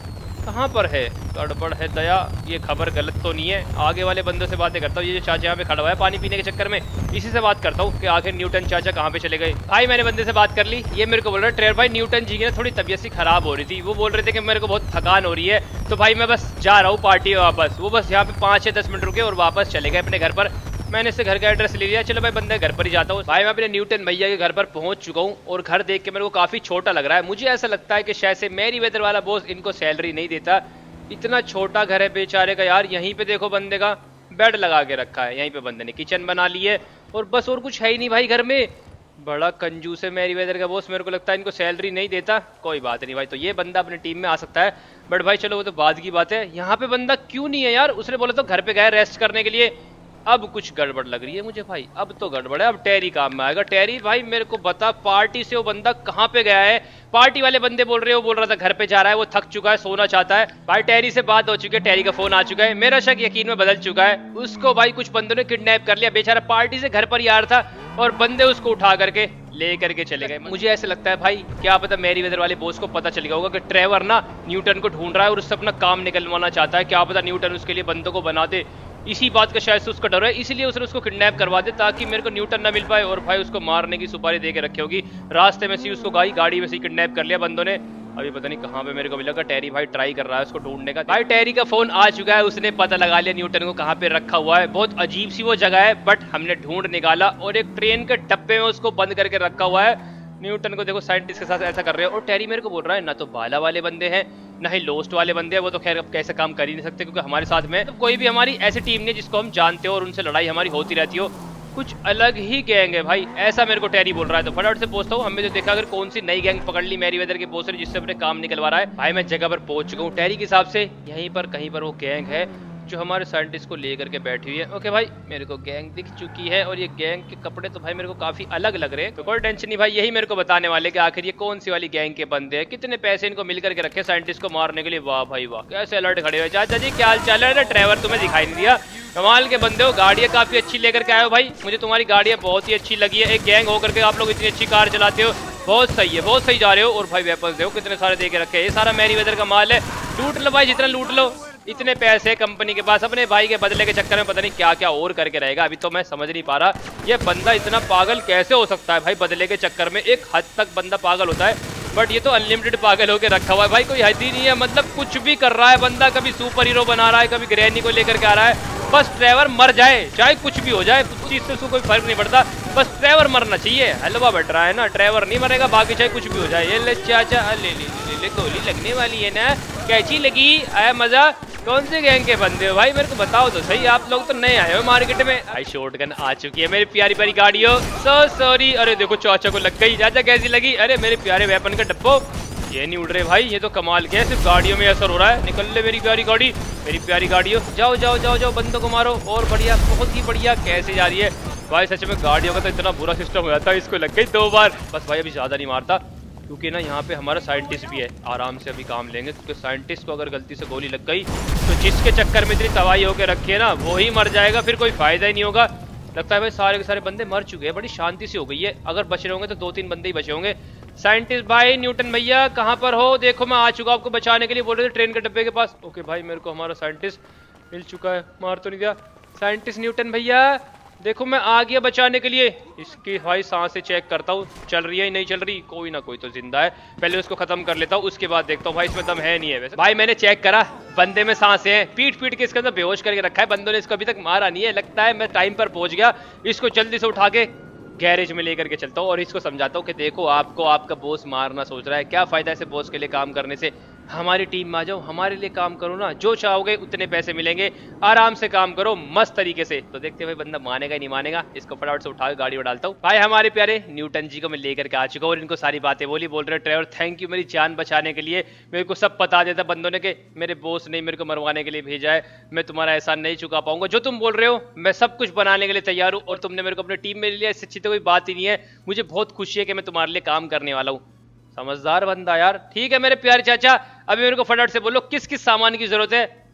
कहाँ पर है? गड़बड़ है दया, ये खबर गलत तो नहीं है। आगे वाले बंदों से बातें करता हूँ। ये जो चाचा यहाँ पे खड़ा हुआ है पानी पीने के चक्कर में, इसी से बात करता हूँ कि आखिर न्यूटन चाचा कहाँ पे चले गए। भाई मैंने बंदे से बात कर ली, ये मेरे को बोल रहा है ट्रेवर भाई न्यूटन जी की ना थोड़ी तबीयत सी खराब हो रही थी, वो बोल रहे थे कि मेरे को बहुत थकान हो रही है, तो भाई मैं बस जा रहा हूँ पार्टी में वापस। वो बस यहाँ पे पाँच छः दस मिनट रुके और वापस चले गए अपने घर पर। मैंने इससे घर का एड्रेस ले लिया। चलो भाई बंदे घर पर ही जाता हूँ। भाई मैं अपने न्यूटन भैया के घर पर पहुंच चुका हूँ और घर देख के मेरे को काफी छोटा लग रहा है। मुझे ऐसा लगता है कि शायद से मैरीवेदर वाला बॉस इनको सैलरी नहीं देता। इतना छोटा घर है बेचारे का यार। यहीं पे देखो बंदे का बेड लगा के रखा है, यहीं पे बंदे ने किचन बना ली है और बस और कुछ है ही नहीं भाई घर में। बड़ा कंजूस है मैरीवेदर का बॉस, मेरे को लगता है इनको सैलरी नहीं देता। कोई बात नहीं भाई, तो ये बंदा अपनी टीम में आ सकता है, बट भाई चलो वो तो बाद की बात है। यहाँ पे बंदा क्यों नहीं है यार? उसने बोला तो घर पे गए रेस्ट करने के लिए। अब कुछ गड़बड़ लग रही है मुझे भाई, अब तो गड़बड़ है। अब टेरी काम में आएगा। टेरी भाई मेरे को बता, पार्टी से वो बंदा कहाँ पे गया है? पार्टी वाले बंदे बोल रहे हो, बोल रहा था घर पे जा रहा है, वो थक चुका है, सोना चाहता है। भाई टेरी से बात हो चुकी है, टेरी का फोन आ चुका है। मेरा शक यकीन में बदल चुका है। उसको भाई कुछ बंदों ने किडनैप कर लिया। बेचारा पार्टी से घर पर ही आ रहा था और बंदे उसको उठा करके ले करके चले गए। मुझे ऐसा लगता है भाई, क्या पता मैरीवेदर वाले बॉस को पता चल गया होगा कि ट्रेवर ना न्यूटन को ढूंढ रहा है और उससे अपना काम निकलवाना चाहता है। क्या पता न्यूटन उसके लिए बंदों को बना दे। इसी बात का शायद से उसका डर है, इसलिए उसने उसको किडनैप करवा दे ताकि मेरे को न्यूटन ना मिल पाए। और भाई उसको मारने की सुपारी दे के रखी होगी। रास्ते में से उसको गाड़ी गाड़ी में से किडनैप कर लिया बंदों ने। अभी पता नहीं कहाँ पे मेरे को मिलेगा। टेरी भाई ट्राई कर रहा है उसको ढूंढने का। भाई टेरी का फोन आ चुका है, उसने पता लगा लिया न्यूटन को कहाँ पे रखा हुआ है। बहुत अजीब सी वो जगह है, बट हमने ढूंढ निकाला और एक ट्रेन के डब्बे में उसको बंद करके रखा हुआ है। न्यूटन को देखो साइंटिस्ट के साथ ऐसा कर रहे हो। और टेरी मेरे को बोल रहा है ना तो बाला वाले बंदे हैं ना ही लोस्ट वाले बंदे हैं। वो तो खैर अब कैसे काम कर ही नहीं सकते क्योंकि हमारे साथ में तो कोई भी हमारी ऐसी टीम नहीं जिसको हम जानते हो और उनसे लड़ाई हमारी होती रहती हो। कुछ अलग ही गैंग है भाई, ऐसा मेरे को टेरी बोल रहा है। तो फटाफट से पूछता हूँ, हमें तो देखा अगर कौन सी नई गैंग पकड़ ली मैरीवेदर के बॉस ने जिससे अपने काम निकलवा रहा है। भाई मैं जगह पर पहुंच चुका हूँ। टेरी के हिसाब से यहीं पर कहीं पर वो गैंग है जो हमारे साइंटिस्ट को लेकर के बैठी हुई है। ओके भाई मेरे को गैंग दिख चुकी है और ये गैंग के कपड़े तो भाई मेरे को काफी अलग लग रहे हैं। तो कोई टेंशन नहीं भाई, यही मेरे को बताने वाले कि आखिर ये कौन सी वाली गैंग के बंदे हैं, कितने पैसे इनको मिल करके रखे साइंटिस्ट को मारने के लिए। वाह भाई वाह, कैसे अलर्ट खड़े हुए। चाचा जी क्या हाल चाल है? ड्राइवर तुम्हें दिखाई नहीं दिया, कमाल के बंदे हो। गाड़ियाँ काफी अच्छी लेकर के आए हो भाई, मुझे तुम्हारी गाड़ियाँ बहुत ही अच्छी लगी है। एक गैंग होकर के आप लोग इतनी अच्छी कार चलाते हो, बहुत सही है, बहुत सही जा रहे हो। और भाई वेपन्स देखो कितने सारे दे के रखे, ये सारा मैरीवेदर का माल है। लूट लो भाई जितना लूट लो, इतने पैसे कंपनी के पास। अपने भाई के बदले के चक्कर में पता नहीं क्या क्या और करके रहेगा। अभी तो मैं समझ नहीं पा रहा ये बंदा इतना पागल कैसे हो सकता है भाई। बदले के चक्कर में एक हद तक बंदा पागल होता है, बट ये तो अनलिमिटेड पागल होके रखा हुआ है भाई। कोई हद ही नहीं है, मतलब कुछ भी कर रहा है बंदा। कभी सुपर हीरो बना रहा है, कभी ग्रैनी को लेकर के आ रहा है। बस ट्रेवर मर जाए, चाहे कुछ भी हो जाए, उस चीज से उसको कोई फर्क नहीं पड़ता, बस ट्रेवर मरना चाहिए। हलवा बट रहा है ना, ट्रेवर नहीं मरेगा, बाकी चाहे कुछ भी हो जाए। ये ले चाचा, ले ले ले ले गोली लगने वाली है ना, कैची लगी, आया मजा। कौन से गैंग के बंदे हो भाई मेरे को बताओ तो सही। आप लोग तो नए आए हो मार्केट में। भाई शॉटगन आ चुकी है मेरी प्यारी प्यारी गाड़ियों। So sorry. अरे देखो चाचा को लग गई। चाचा कैसी लगी? अरे मेरे प्यारे वेपन का डब्बो, ये नहीं उड़ रहे भाई, ये तो कमाल के है, सिर्फ गाड़ियों में असर हो रहा है। निकल ले मेरी प्यारी गाड़ी, मेरी प्यारी गाड़ियों। जाओ जाओ जाओ जाओ, बंदों को मारो। और बढ़िया, बहुत ही बढ़िया। कैसे जा रही है भाई? सच में गाड़ियों का तो इतना बुरा सिस्टम हो जाता है। इसको लग गई दो बार। बस भाई अभी ज्यादा नहीं मारता क्योंकि ना यहाँ पे हमारा साइंटिस्ट भी है। आराम से अभी काम लेंगे क्योंकि साइंटिस्ट को अगर गलती से गोली लग गई तो जिसके चक्कर में इतनी तबाही होकर रखी है ना, वो ही मर जाएगा, फिर कोई फायदा ही नहीं होगा। लगता है भाई सारे के सारे बंदे मर चुके हैं, बड़ी शांति से हो गई है। अगर बच रहे होंगे तो दो तीन बंदे ही बचे होंगे। साइंटिस्ट भाई, न्यूटन भैया कहाँ पर हो? देखो मैं आ चुका आपको बचाने के लिए। बोल रहे थे ट्रेन के डब्बे के पास। ओके भाई मेरे को हमारा साइंटिस्ट मिल चुका है, मार तो नहीं दिया। साइंटिस्ट न्यूटन भैया देखो मैं आ गया बचाने के लिए। इसकी भाई सांसें चेक करता हूँ, चल रही है नहीं चल रही। कोई ना कोई तो जिंदा है, पहले उसको खत्म कर लेता हूँ, उसके बाद देखता हूँ भाई इसमें दम है नहीं है। वैसे भाई मैंने चेक करा, बंदे में सांसें हैं। पीट पीट के इसके अंदर बेहोश करके रखा है बंदों ने, इसको अभी तक मारा नहीं है। लगता है मैं टाइम पर पहुंच गया। इसको जल्दी से उठा के गैरेज में लेकर के चलता हूँ और इसको समझाता हूँ कि देखो आपको आपका बॉस मारना सोच रहा है, क्या फायदा ऐसे बॉस के लिए काम करने से। हमारी टीम में आ जाओ, हमारे लिए काम करो ना, जो चाहोगे उतने पैसे मिलेंगे, आराम से काम करो मस्त तरीके से। तो देखते हुए बंदा मानेगा नहीं मानेगा। इसको फटाफट से उठा के गाड़ी में डालता हूँ। भाई हमारे प्यारे न्यूटन जी को मैं लेकर के आ चुका हूँ और इनको सारी बातें बोली। बोल रहे ड्राइवर थैंक यू मेरी जान बचाने के लिए। मेरे को सब बता देता बंदों ने कि मेरे बॉस ने मेरे को मरवाने के लिए भेजा है, मैं तुम्हारा एहसान नहीं चुका पाऊंगा। जो तुम बोल रहे हो मैं सब कुछ बनाने के लिए तैयार हूँ और तुमने मेरे को अपनी टीम में ले लिया, इससे अच्छी तो कोई बात ही नहीं है। मुझे बहुत खुशी है कि मैं तुम्हारे लिए काम करने वाला हूँ। समझदार बंदा यार। ठीक है मेरे प्यारे चाचा, अभी मेरे को फटाफट से बोलो किस किस सामान की जरूरत है,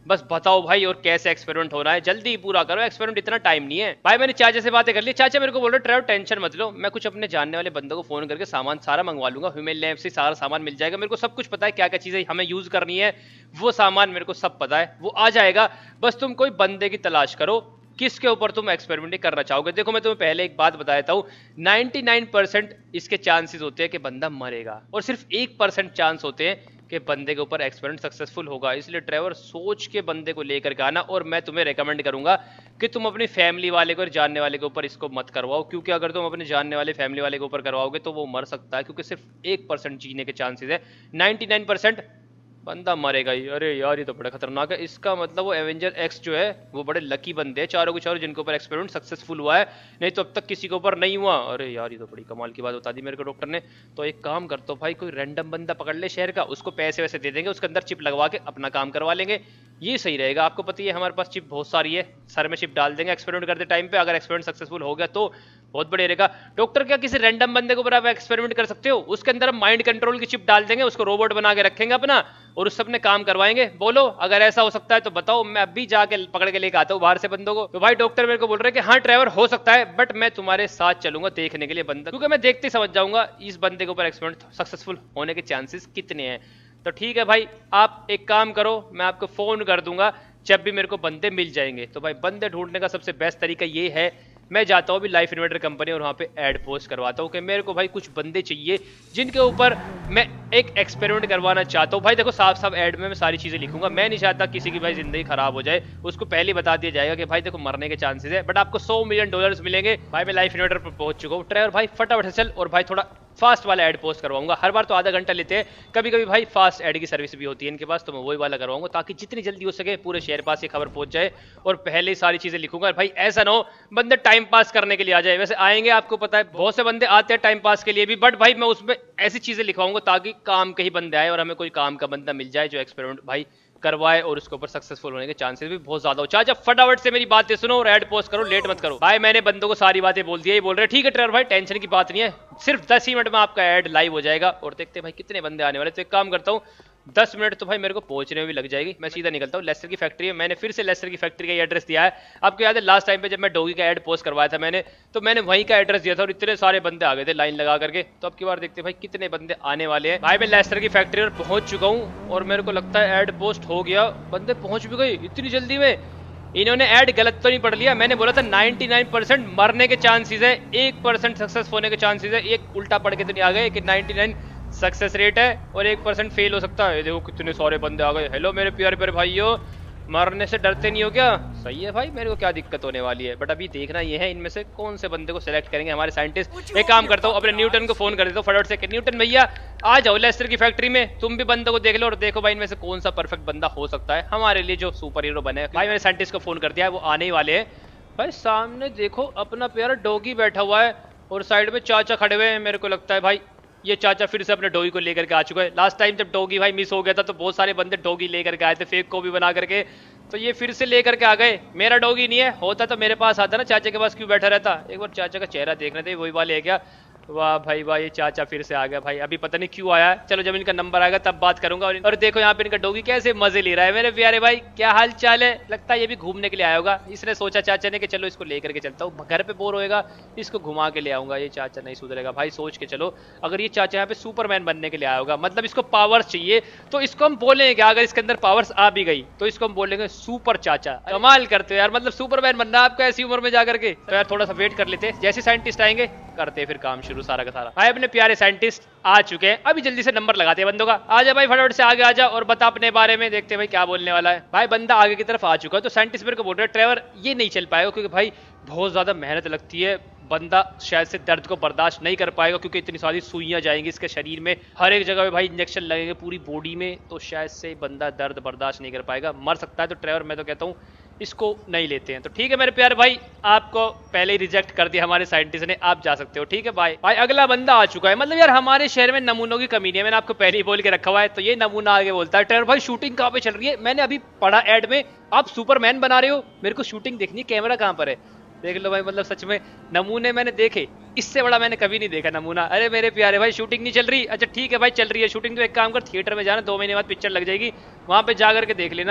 बस बताओ भाई और कैसे एक्सपेरिमेंट होना है, जल्दी पूरा करो एक्सपेरिमेंट, इतना टाइम नहीं है भाई। मैंने चाचा से बातें कर ली, चाचा मेरे को बोल रहे ट्रेवर टेंशन मत लो, मैं कुछ अपने जानने वाले बंदों को फोन करके सामान सारा मंगवा लूंगा, ह्यूमन लैब से सारा सामान मिल जाएगा, मेरे को सब कुछ पता है क्या क्या चीजें हमें यूज करनी है, वो सामान मेरे को सब पता है, वो आ जाएगा, बस तुम कोई बंदे की तलाश करो किसके ऊपर तुम एक्सपेरिमेंट करना चाहोगे। देखो मैं तुम्हें पहले एक बात बता देता हूँ, निन्यानवे परसेंट इसके चांसेस होते हैं कि बंदा मरेगा और सिर्फ एक परसेंट चांस होते हैं कि बंदे के ऊपर एक्सपेरिमेंट सक्सेसफुल होगा। इसलिए ट्रेवर सोच के बंदे को लेकर के आना, और मैं तुम्हें रेकमेंड करूंगा कि तुम अपनी फैमिली वाले को और जानने वाले के ऊपर इसको मत करवाओ, क्योंकि अगर तुम अपने जानने वाले फैमिली वाले के ऊपर करवाओगे तो वो मर सकता है, क्योंकि सिर्फ एक परसेंट जीने के चांसेस है, निन्यानवे परसेंट बंदा मरेगा ही। अरे यार ये तो बड़ा खतरनाक है, इसका मतलब वो एवेंजर एक्स जो है वो बड़े लकी बंदे हैं चारों के चारों जिनके ऊपर एक्सपेरिमेंट सक्सेसफुल हुआ है, नहीं तो अब तक किसी के ऊपर नहीं हुआ। अरे यार ये तो बड़ी कमाल की बात बता दी मेरे को डॉक्टर ने। तो एक काम करता हूँ भाई, कोई रैंडम बंदा पकड़ ले शहर का, उसको पैसे वैसे दे देंगे, उसके अंदर चिप लगवा के अपना काम करवा लेंगे, ये सही रहेगा। आपको पता है हमारे पास चिप बहुत सारी है, सर में चिप डाल देंगे एक्सपेरिमेंट करते टाइम पे, अगर एक्सपेरिमेंट सक्सेसफुल हो गया तो बहुत बढ़िया रहेगा। डॉक्टर क्या किसी रैंडम बंदे के ऊपर आप एक्सपेरिमेंट कर सकते हो, उसके अंदर हम माइंड कंट्रोल की चिप डाल देंगे, उसको रोबोट बना के रखेंगे अपना और उससे अपने काम करवाएंगे। बोलो अगर ऐसा हो सकता है तो बताओ, मैं अभी जाके पकड़ के लेके आता हूँ बाहर से बंदों को। तो भाई डॉक्टर मेरे को बोल रहे हैं कि हाँ ड्राइवर हो सकता है, बट मैं तुम्हारे साथ चलूंगा देखने के लिए बंदा, क्योंकि मैं देखते समझ जाऊंगा इस बंदे के ऊपर एक्सपेरिमेंट सक्सेसफुल होने के चांसेस कितने हैं। तो ठीक है भाई, आप एक काम करो, मैं आपको फोन कर दूंगा जब भी मेरे को बंदे मिल जाएंगे। तो भाई बंदे ढूंढने का सबसे बेस्ट तरीका ये है, मैं जाता हूँ अभी लाइफ इन्वेटर कंपनी और वहाँ पे ऐड पोस्ट करवाता हूँ कि मेरे को भाई कुछ बंदे चाहिए जिनके ऊपर मैं एक एक्सपेरिमेंट करवाना चाहता हूँ। भाई देखो साफ साफ ऐड में मैं सारी चीजें लिखूंगा, मैं नहीं चाहता किसी की भाई जिंदगी खराब हो जाए, उसको पहले बता दिया जाएगा कि भाई देखो मरने के चांसेस है, बट आपको सौ मिलियन डॉलर्स मिलेंगे। भाई मैं लाइफ इन्वेटर पर पहुंच चुका हूँ, ड्राइवर भाई फटाफट से चल, और भाई थोड़ा फास्ट वाला ऐड पोस्ट करवाऊंगा। हर बार तो आधा घंटा लेते हैं, कभी कभी भाई फास्ट ऐड की सर्विस भी होती है इनके पास, तो मैं वही वाला करवाऊंगा ताकि जितनी जल्दी हो सके पूरे शहर पास ये खबर पहुंच जाए, और पहले ही सारी चीजें लिखूंगा। भाई ऐसा ना हो बंदे टाइम पास करने के लिए आ जाए, वैसे आएंगे आपको पता है बहुत से बंदे आते हैं टाइम पास के लिए भी, बट भाई मैं उसमें ऐसी चीजें लिखवाऊंगा ताकि काम के ही बंदे आए और हमें कोई काम का बंदा मिल जाए जो एक्सपेरिमेंट भाई करवाए और उसके ऊपर सक्सेसफुल होने के चांसेस भी बहुत ज्यादा हो। चाचा फटाफट से मेरी बातें सुनो और ऐड पोस्ट करो, लेट मत करो। भाई मैंने बंदों को सारी बातें बोल दी है, ये बोल रहे हैं ठीक है ट्रेवर भाई टेंशन की बात नहीं है, सिर्फ दस ही मिनट में आपका ऐड लाइव हो जाएगा, और देखते हैं भाई कितने बंदे आने वाले। तो एक काम करता हूँ, दस मिनट तो भाई मेरे को पहुंचने में भी लग जाएगी, मैं सीधा निकलता हूँ लेस्टर की फैक्ट्री में। मैंने फिर से लेस्टर की फैक्ट्री का एड्रेस दिया है, आपको याद है लास्ट टाइम पे जब मैं डॉगी का ऐड पोस्ट करवाया था मैंने, तो मैंने वहीं का एड्रेस दिया था और इतने सारे बंदे आ गए थे लाइन लगा करके। तो अब की बार देखते हैं भाई कितने बंदे आने वाले हैं। भाई मैं लेस्टर की फैक्ट्री पर पहुंच चुका हूँ और मेरे को लगता है ऐड पोस्ट हो गया, बंदे पहुंच भी गए इतनी जल्दी में। इन्होंने ऐड गलत तो नहीं पढ़ लिया, मैंने बोला था निन्यानवे परसेंट मरने के चांसेस है, एक परसेंट सक्सेस होने के चांसेस है, एक उल्टा पढ़ के तो नहीं आ गए कि निन्यानवे सक्सेस रेट है और एक परसेंट फेल हो सकता है। देखो कितने सारे बंदे आ गए। हेलो मेरे प्यारे प्यारे भाइयों, मरने से डरते नहीं हो क्या? सही है भाई, मेरे को क्या दिक्कत होने वाली है, बट अभी देखना ये है इनमें से कौन से बंदे को सिलेक्ट करेंगे हमारे साइंटिस्ट। एक काम करता हूँ अपने न्यूटन को फोन कर देता हूँ फटाफट से, न्यूटन भैया आ जाओ लेस्टर की फैक्ट्री में, तुम भी बंदों को देख लो और देखो भाई इनमें से कौन सा परफेक्ट बंदा हो सकता है हमारे लिए जो सुपर हीरो बने। भाई मैंने साइंटिस्ट को फोन कर दिया है, वो आने ही वाले हैं। भाई सामने देखो अपना प्यारा डॉगी बैठा हुआ है और साइड में चाचा खड़े हुए हैं, मेरे को लगता है भाई ये चाचा फिर से अपने डॉगी को लेकर के आ चुका है। लास्ट टाइम जब डॉगी भाई मिस हो गया था तो बहुत सारे बंदे डॉगी लेकर के आए थे, फेक को भी बना करके, तो ये फिर से लेकर के आ गए। मेरा डॉगी नहीं है, होता तो मेरे पास आता ना, चाचा के पास क्यों बैठा रहता। एक बार चाचा का चेहरा देखने थे, वही वाले है क्या? वाह भाई वाह, ये चाचा फिर से आ गया भाई, अभी पता नहीं क्यों आया है। चलो जब इनका नंबर आएगा तब बात करूंगा। और देखो यहाँ पे इनका डॉगी कैसे मजे ले रहा है। मेरे प्यारे भाई क्या हाल चाल है? लगता है ये भी घूमने के लिए आया होगा, इसने सोचा चाचा ने कि चलो इसको लेकर के चलता हूँ, घर पे बोर होएगा इसको घुमा के ले आऊंगा। ये चाचा नहीं सुधरेगा भाई, सोच के चलो। अगर ये चाचा यहाँ पे सुपरमैन बनने के लिए आया होगा, मतलब इसको पावर्स चाहिए, तो इसको हम बोलेंगे कि अगर इसके अंदर पावर्स आ भी गई तो इसको हम बोलेंगे सुपर चाचा। कमाल करते हो यार, मतलब सुपरमैन बनना आपको ऐसी उम्र में जाकर के। तो यार थोड़ा सा वेट कर लेते, जैसे साइंटिस्ट आएंगे करते फिर काम शुरू सारा का सारा। भाई अपने प्यारे साइंटिस्ट आ चुके हैं, अभी जल्दी से नंबर लगाते हैं बंदों का। आजा भाई फटाफट से आगे आजा और बता अपने बारे में, देखते हैं भाई क्या बोलने वाला है। भाई बंदा आगे की तरफ आ चुका है, तो साइंटिस्ट मेरे को बोल रहे हैं ट्रेवर ये नहीं चल पाएगा क्योंकि भाई बहुत ज्यादा मेहनत लगती है, बंदा शायद से दर्द को बर्दाश्त नहीं कर पाएगा क्योंकि इतनी सारी सुइयां जाएंगी इसके शरीर में, हर एक जगह पे भाई इंजेक्शन लगेंगे पूरी बॉडी में, तो शायद से बंदा दर्द बर्दाश्त नहीं कर पाएगा, मर सकता है। तो ट्रेवर मैं तो कहता हूँ इसको नहीं लेते हैं। तो ठीक है मेरे प्यारे भाई, आपको पहले ही रिजेक्ट कर दिया हमारे साइंटिस्ट ने, आप जा सकते हो। ठीक है भाई। भाई अगला बंदा आ चुका है, मतलब यार हमारे शहर में नमूनों की कमी नहीं है, मैंने आपको पहले ही बोल के रखा हुआ है। तो ये नमूना आगे बोलता है ट्रेवर भाई शूटिंग कहाँ पे चल रही है? मैंने अभी पढ़ा ऐड में आप सुपरमैन बना रहे हो, मेरे को शूटिंग देखनी है, कैमरा कहाँ पर है? देख लो भाई, मतलब सच में नमूने मैंने देखे, इससे बड़ा मैंने कभी नहीं देखा नमूना। अरे मेरे प्यारे भाई शूटिंग नहीं चल रही? अच्छा ठीक है भाई चल रही है शूटिंग, तो एक काम कर थिएटर में जाना, दो महीने बाद पिक्चर लग जाएगी, वहां पे जा करके देख लेना।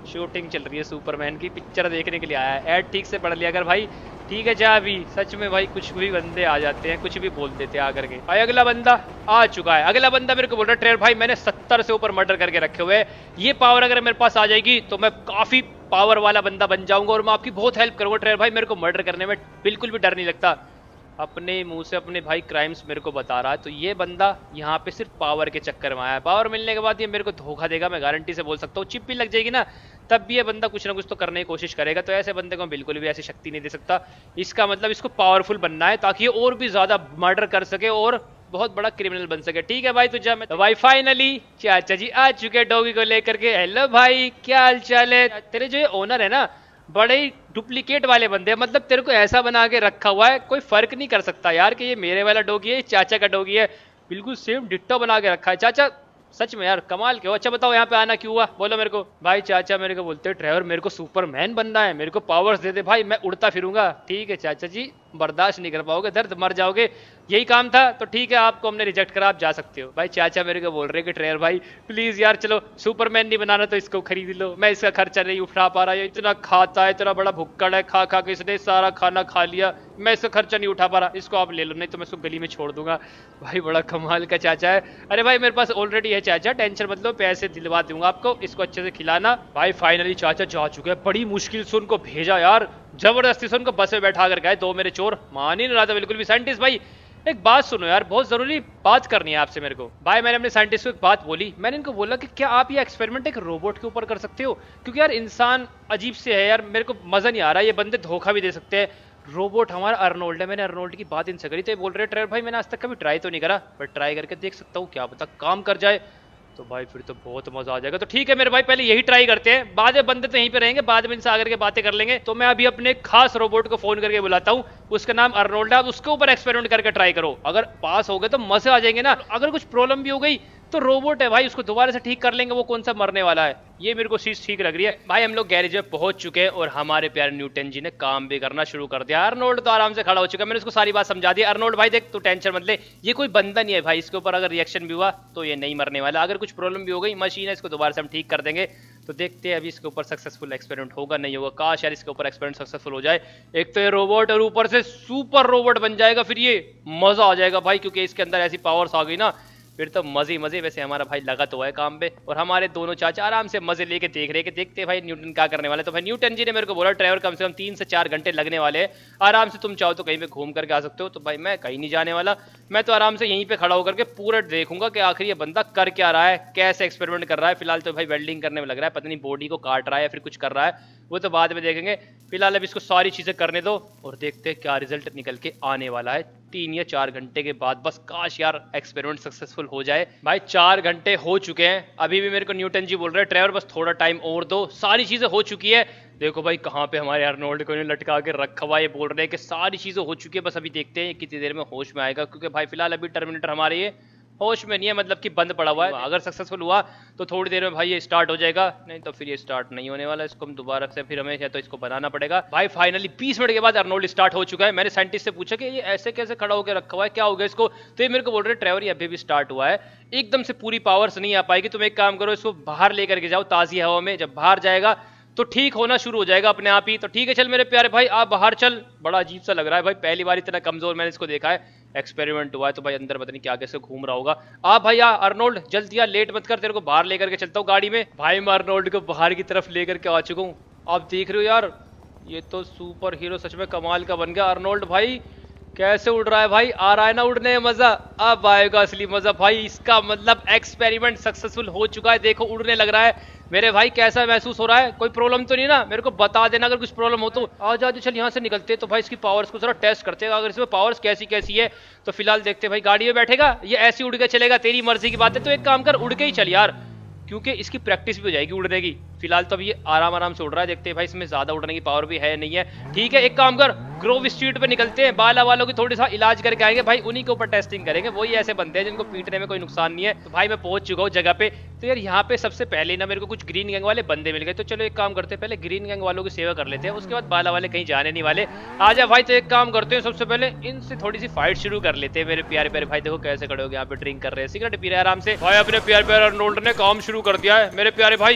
शूटिंग चल रही है सुपरमैन की, पिक्चर देखने के लिए आया है। ऐड ठीक से पढ़ लिया अगर भाई, ठीक है जा अभी। सच में भाई कुछ भी बंदे आ जाते हैं, कुछ भी बोल देते हैं आकर के। भाई अगला बंदा आ चुका है। अगला बंदा मेरे को बोल रहा है ट्रेवर भाई मैंने सत्तर से ऊपर मर्डर करके रखे हुए हैं, ये पावर अगर मेरे पास आ जाएगी तो मैं काफी पावर वाला बंदा बन जाऊंगा और मैं आपकी बहुत हेल्प करूंगा ट्रेवर भाई, मेरे को मर्डर करने में बिल्कुल भी डर नहीं लगता। अपने मुंह से अपने भाई क्राइम्स मेरे को बता रहा है। तो ये बंदा यहाँ पे सिर्फ पावर के चक्कर में आया है। पावर मिलने के बाद ये मेरे को धोखा देगा, मैं गारंटी से बोल सकता हूँ। चिप भी लग जाएगी ना तब भी ये बंदा कुछ ना कुछ तो करने की कोशिश करेगा। तो ऐसे बंदे को बिल्कुल भी ऐसी शक्ति नहीं दे सकता। इसका मतलब इसको पावरफुल बनना है ताकि ये और भी ज्यादा मर्डर कर सके और बहुत बड़ा क्रिमिनल बन सके। ठीक है भाई तुझे मैं तो भाई फाइनली चाचा जी आ चुके डॉगी को लेकर के। हेलो भाई क्या हाल चाल है? तेरे जो ये ओनर है ना बड़े ही डुप्लीकेट वाले बंदे हैं, मतलब तेरे को ऐसा बना के रखा हुआ है कोई फर्क नहीं कर सकता यार कि ये मेरे वाला डॉगी है, चाचा का डॉगी है। बिल्कुल सेम डिट्टो बना के रखा है चाचा, सच में यार कमाल के हो। अच्छा बताओ यहाँ पे आना क्यों हुआ, बोलो मेरे को। भाई चाचा मेरे को बोलते हैं ड्राइवर मेरे को सुपरमैन बनना है, मेरे को पावर्स दे दे भाई, मैं उड़ता फिरूंगा। ठीक है चाचा जी बर्दाश्त नहीं कर पाओगे, दर्द मर जाओगे, यही काम था तो ठीक है आपको हमने रिजेक्ट करा, आप जा सकते हो। भाई चाचा मेरे को बोल रहे कि ड्राइवर भाई प्लीज यार चलो सुपरमैन नहीं बनाना तो इसको खरीद लो, मैं इसका खर्चा नहीं उठा पा रहा, ये इतना खाता है, इतना बड़ा भुक्कड़ है, खा खा के इसने सारा खाना खा लिया, मैं इसका खर्चा नहीं उठा पा रहा, इसको आप ले लो नहीं तो मैं इसको गली में छोड़ दूंगा। भाई बड़ा कमाल का चाचा है। अरे भाई मेरे पास ऑलरेडी है चाचा, टेंशन मत लो, पैसे दिलवा दूंगा आपको, इसको अच्छे से खिलाना। भाई फाइनली चाचा जा चुके हैं, बड़ी मुश्किल से उनको भेजा यार, जबरदस्ती से उनको बस में बैठा कर गए। दो मेरे चोर मान ही नहीं रहा था बिल्कुल भी। साइंटिस्ट भाई एक बात सुनो यार, बहुत जरूरी बात करनी है आपसे मेरे को। भाई मैंने अपने साइंटिस्ट को एक बात बोली, मैंने इनको बोला कि क्या आप ये एक्सपेरिमेंट एक रोबोट के ऊपर कर सकते हो, क्योंकि यार इंसान अजीब से है यार, मेरे को मजा नहीं आ रहा, ये बंदे धोखा भी दे सकते हैं। रोबोट हमारा अर्नोल्ड है, मैंने अर्नोल्ड की बात इनसे करी तो ये बोल रहे ट्रेवर भाई मैंने आज तक कभी ट्राई तो नहीं करा, बट ट्राई करके देख सकता हूँ, क्या पता काम कर जाए। तो भाई फिर तो बहुत मजा आ जाएगा। तो ठीक है मेरे भाई पहले यही ट्राई करते हैं, बाद में बंदे तो यहीं पे रहेंगे, बाद में इनसे आकर के बातें कर लेंगे। तो मैं अभी अपने खास रोबोट को फोन करके बुलाता हूँ, उसका नाम अर्नोल्ड है, उसके ऊपर एक्सपेरिमेंट करके ट्राई करो, अगर पास हो गए तो मजे आ जाएंगे ना, अगर कुछ प्रॉब्लम भी हो गई तो रोबोट है भाई, उसको दोबारा से ठीक कर लेंगे, वो कौन सा मरने वाला है। ये मेरे को चीज ठीक लग रही है। भाई हम लोग गैरेज में पहुंच चुके हैं और हमारे प्यारे न्यूटन जी ने काम भी करना शुरू कर दिया। अर्नोल्ड तो आराम से खड़ा हो चुका है, मैंने उसको सारी बात समझा दी। अर्नोल्ड भाई देख तू टेंशन मत ले, ये कोई बंदा नहीं है भाई, इसके ऊपर अगर रिएक्शन भी हुआ तो ये नहीं मरने वाला, अगर कुछ प्रॉब्लम भी हो गई मशीन है, इसको दोबारा से हम ठीक कर देंगे। तो देखते हैं अभी इसके ऊपर सक्सेसफुल एक्सपेरिमेंट होगा नहीं होगा, काश यार इसके ऊपर एक्सपेरिमेंट सक्सेसफुल हो जाए। एक तो ये रोबोट और ऊपर से सुपर रोबोट बन जाएगा, फिर ये मजा आ जाएगा भाई, क्योंकि इसके अंदर ऐसी पावर्स आ गई ना फिर तो मजे मजे। वैसे हमारा भाई लगा तो है काम पे और हमारे दोनों चाचा आराम से मजे लेके देख रहे कि देखते हैं भाई न्यूटन क्या करने वाले। तो भाई न्यूटन जी ने मेरे को बोला ड्राइवर कम से कम तीन से चार घंटे लगने वाले हैं, आराम से तुम चाहो तो कहीं पे घूम करके आ सकते हो। तो भाई मैं कहीं नहीं जाने वाला, मैं तो आराम से यहीं पे खड़ा होकर के पूरा देखूंगा कि आखिर ये बंदा कर क्या रहा है, कैसे एक्सपेरिमेंट कर रहा है। फिलहाल तो भाई वेल्डिंग करने में लग रहा है, पता नहीं बॉडी को काट रहा है या फिर कुछ कर रहा है, वो तो बाद में देखेंगे। फिलहाल अब इसको सारी चीजें करने दो और देखते हैं क्या रिजल्ट निकल के आने वाला है तीन या चार घंटे के बाद। बस काश यार एक्सपेरिमेंट सक्सेसफुल हो जाए। भाई चार घंटे हो चुके हैं, अभी भी मेरे को न्यूटन जी बोल रहे हैं ड्राइवर बस थोड़ा टाइम और दो, सारी चीजें हो चुकी है। देखो भाई कहाँ पे हमारे अर्नोल्ड को लटका के रखा हुआ, ये बोल रहे हैं कि सारी चीजें हो चुकी है, बस अभी देखते हैं कितनी देर में होश में आएगा, क्योंकि भाई फिलहाल अभी टर्मिनेटर हमारे ये होश में नहीं है, मतलब कि बंद पड़ा हुआ है। अगर सक्सेसफुल हुआ तो थोड़ी देर में भाई ये स्टार्ट हो जाएगा, नहीं तो फिर ये स्टार्ट नहीं होने वाला, इसको हम दोबारा से फिर हमें या तो इसको बनाना पड़ेगा। भाई फाइनली बीस मिनट के बाद अर्नोल्ड स्टार्ट हो चुका है। मैंने साइंटिस्ट से पूछा कि ये ऐसे कैसे खड़ा होकर रखा हुआ है, क्या हो गया इसको, तो ये मेरे को बोल रहे ड्राइवर ये अभी भी स्टार्ट हुआ है, एकदम से पूरी पावर्स नहीं आ पाएगी, तुम एक काम करो इसको बाहर लेकर के जाओ ताजी हवा में, जब बाहर जाएगा तो ठीक होना शुरू हो जाएगा अपने आप ही। तो ठीक है चल मेरे प्यारे भाई आप बाहर चल। बड़ा अजीब सा लग रहा है भाई, पहली बार इतना कमजोर मैंने इसको देखा है। एक्सपेरिमेंट हुआ है तो भाई अंदर पता नहीं क्या कैसे घूम रहा होगा। आ भाई आ अर्नोल्ड जल्दी आ, लेट मत कर, तेरे को बाहर लेकर के चलता हूँ गाड़ी में। भाई मैं अर्नोल्ड को बाहर की तरफ लेकर के आ चुका हूँ, आप देख रहे हो यार ये तो सुपर हीरो सच में कमाल का बन गया। अर्नोल्ड भाई कैसे उड़ रहा है भाई, आ रहा है ना उड़ने में मजा, अब आएगा असली मजा भाई। इसका मतलब एक्सपेरिमेंट सक्सेसफुल हो चुका है, देखो उड़ने लग रहा है मेरे भाई। कैसा महसूस हो रहा है, कोई प्रॉब्लम तो नहीं ना, मेरे को बता देना अगर कुछ प्रॉब्लम हो तो। आ जाओ चल यहाँ से निकलते तो भाई इसकी पावर्स को जरा टेस्ट करते हैं, अगर इसमें पावर्स कैसी कैसी है तो फिलहाल देखते भाई। गाड़ी में बैठेगा ये ऐसे उड़ के चलेगा, तेरी मर्जी की बात है, तो एक काम कर उड़ के ही चल यार, क्योंकि इसकी प्रैक्टिस भी हो जाएगी उड़ने की। फिलहाल तो अभी ये आराम आराम से उड़ रहा है, देखते हैं भाई इसमें ज्यादा उड़ने की पावर भी है नहीं है। ठीक है एक काम कर ग्रोव स्ट्रीट पे निकलते हैं, बाला वालों की थोड़ी सा इलाज करके आएंगे भाई, उन्हीं के ऊपर टेस्टिंग करेंगे, वही ऐसे बनते हैं जिनको पीटने में कोई नुकसान नहीं है। तो भाई मैं पहुंच चुका हूँ जगह पे। तो यार यहाँ पे सबसे पहले ना मेरे को कुछ ग्रीन गैंग वाले बंदे मिल गए, तो चलो एक काम करते हैं पहले ग्रीन गैंग वालों की सेवा कर लेते हैं, उसके बाद बाला वाले कहीं जाने नहीं वाले। आजा भाई तो एक काम करते हैं सबसे पहले इनसे थोड़ी सी फाइट शुरू कर लेते हैं। मेरे प्यारे प्यारे भाई देखो कैसे खड़े हो गए यहाँ पे, ड्रिंक कर रहे हैं, सिगरेट पी रहे हैं आराम से। भाई अपने प्यारे प्यारे अर्नोल्ड ने काम शुरू कर दिया है, मेरे प्यारे भाई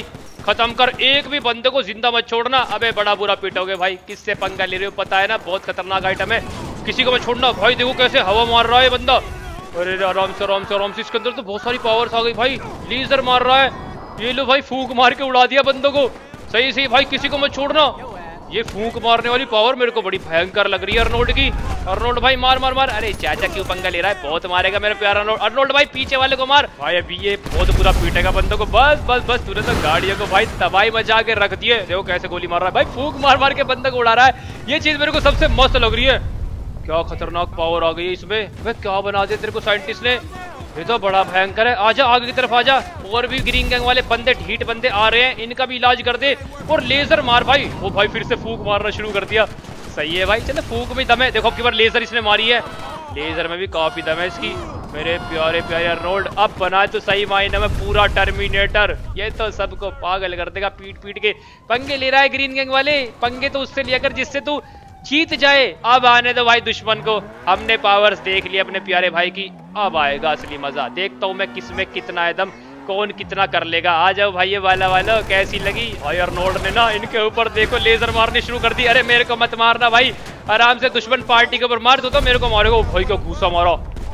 खत्म कर, एक भी बंदे को जिंदा मत छोड़ना। अबे बड़ा बुरा पीटोगे भाई, किससे पंगा ले रहे हो पता है ना, बहुत खतरनाक आइटम है, किसी को मत छोड़ना भाई। देखो कैसे हवा मार रहा है बंदा, अरे आराम से आराम से आराम से। इसके अंदर तो बहुत सारी पावर्स आ गई भाई, लेजर मार रहा है, ये लो भाई फूंक मार के उड़ा दिया बंदों को। सही सही भाई, किसी को मत छोड़ना। ये फूंक मारने वाली पावर मेरे को बड़ी भयंकर लग रही है अर्नोल्ड की। अर्नोल्ड भाई मार मार मार, अरे चाचा क्यों पंगा ले रहा है, बहुत मारेगा मेरा प्यारा अर्नोल्ड। अर्नोल्ड भाई पीछे वाले को मार भाई, अभी ये बहुत बुरा पीटेगा बंदों को। बस बस बस, तूने तो गाड़ियों को भाई तबाही मचा के रख दिए। देखो कैसे गोली मार रहा है भाई, फूंक मार मार के बंदे को उड़ा रहा है। ये चीज मेरे को सबसे मस्त लग रही है, क्या खतरनाक पावर आ गई है इसमें। वे क्या बना दिया तेरे को साइंटिस्ट ने, ये तो बड़ा भयंकर है। आजा आगे की तरफ आजा, और भी ग्रीन गैंग वाले बंदे ढीठ बंदे आ रहे हैं, इनका भी इलाज कर दे। और लेजर मार भाई, वो भाई फिर से फूंक मारना शुरू कर दिया। सही है भाई, चलो फूंक में दम है। देखो अब लेजर इसने मारी है, लेजर में भी काफी दम है इसकी। मेरे प्यारे प्यारे अर्नोल्ड, अब बना तो सही मायने में पूरा टर्मिनेटर। ये तो सबको पागल कर देगा, पीट पीट के पंगे ले रहा है ग्रीन गैंग वाले। पंगे तो उससे लिया कर जिससे तू जीत जाए। अब आने दो भाई दुश्मन को, हमने पावर्स देख लिया अपने प्यारे भाई की, अब आएगा असली मजा। देखता हूँ मैं किसमें कितना है दम, कौन कितना कर लेगा। आ जाओ भाई ये वाला वाला, कैसी लगी भाई। अर्नोल्ड ने ना इनके ऊपर देखो लेजर मारने शुरू कर दी। अरे मेरे को मत मारना भाई, आराम से दुश्मन पार्टी के ऊपर मार दो तो मेरे को मारेगा। भाई को घूसा मारा,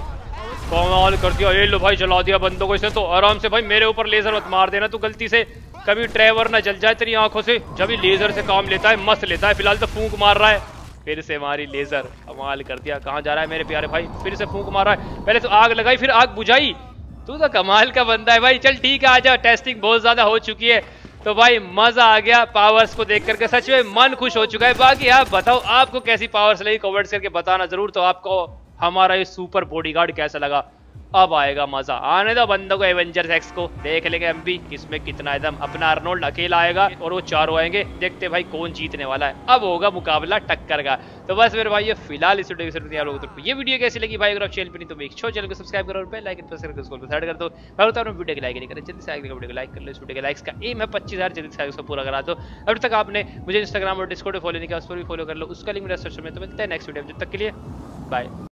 कमाल कर दिया। ये लो भाई जला दिया बंदों को इसने तो। आराम से भाई मेरे ऊपर लेजर मत मार देना तू गलती से, कभी ट्रेवर ना जल जाए तेरी आंखों से। जब ये लेजर से काम लेता है मस्त लेता है, फिलहाल तो फूंक मार रहा है। फिर से मारी लेजर, कमाल कर दिया। कहाँ जा रहा है मेरे प्यारे भाई, फिर से फूंक मारा है। पहले तो आग लगाई फिर आग बुझाई, तू तो कमाल का बंदा है भाई। चल ठीक है आजा, टेस्टिंग बहुत ज्यादा हो चुकी है तो भाई मजा आ गया पावर्स को देख करके, सच में मन खुश हो चुका है। बाकी आप बताओ आपको कैसी पावर्स लगी, कमेंट्स करके बताना जरूर। तो आपको हमारा ये सुपर बॉडीगार्ड कैसा लगा, अब आएगा मजा। आने दो बंदों को एवेंजर्स एक्स को, देख लेंगे हम भी किसमें कितना एकदम। अपना अर्नोल्ड अकेला आएगा और वो चारों आएंगे, देखते भाई कौन जीतने वाला है। अब होगा मुकाबला टक्कर का। तो बस मेरे भाई ये फिलहाल इस वीडियो के आप लोगों को ये वीडियो कैसी लगी भाई, अगर आप चैनल पर नहीं तो मेक श्योर चैनल को सब्सक्राइब करो और बेल आइकन प्रेस करके उसको सेट कर दो। मैं बता रहा हूं वीडियो को लाइक नहीं करें, जल्दी से आगे वीडियो को लाइक कर लो। इस वीडियो के लाइक्स का एम है पच्चीस हजार, जल्दी से उसको पूरा करा दो। अभी तक आपने मुझे इंस्टाग्राम और डिस्कॉर्ड फॉलो नहीं किया, उस पर भी फॉलो कर लो, उसका लिंक मेरे डिस्क्रिप्शन में। तो मिलते हैं नेक्स्ट वीडियो में, जब तक के लिए बाय।